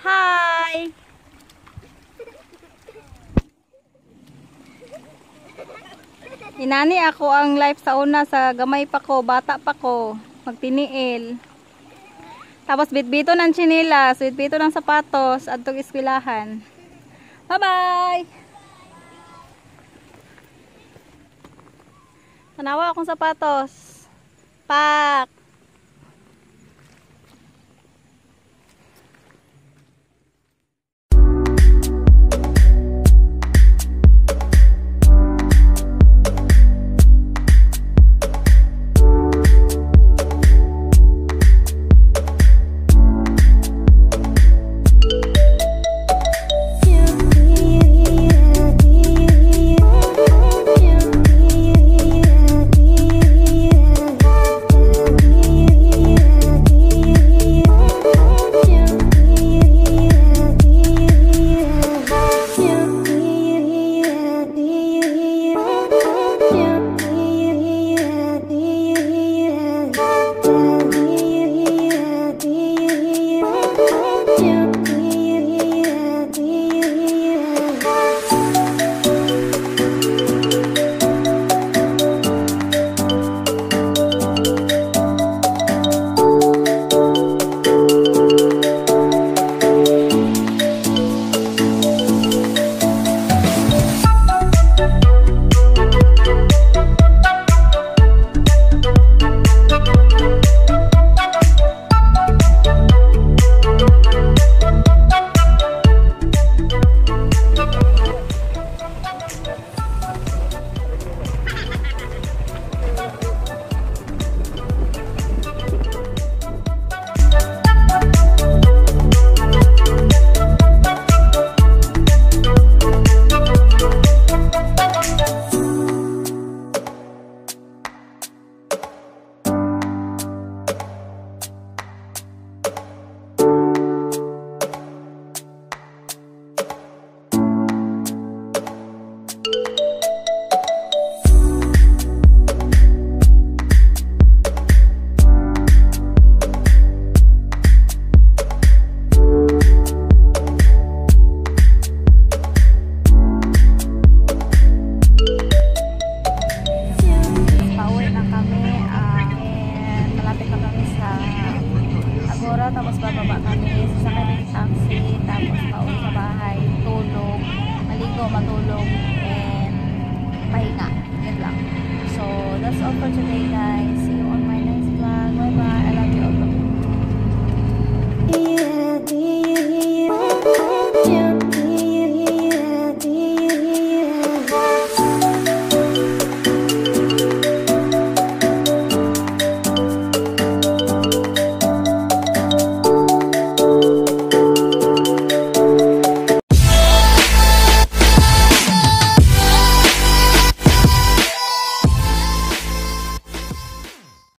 Hi! Inani ako ang life sa una sa gamay pa ko, bata pa ko, magtiniil. Tapos bitbito ng tsinelas, bitbito ng sapatos, adtong eskwelahan. Bye-bye! Tanawa akong sapatos. Pak! Tapos bababa kami, sasakay ng taxi, tapos pauwi sa bahay, tulog, maligo, matulog, and pahinga. Yun lang. So, that's all for today, guys. See you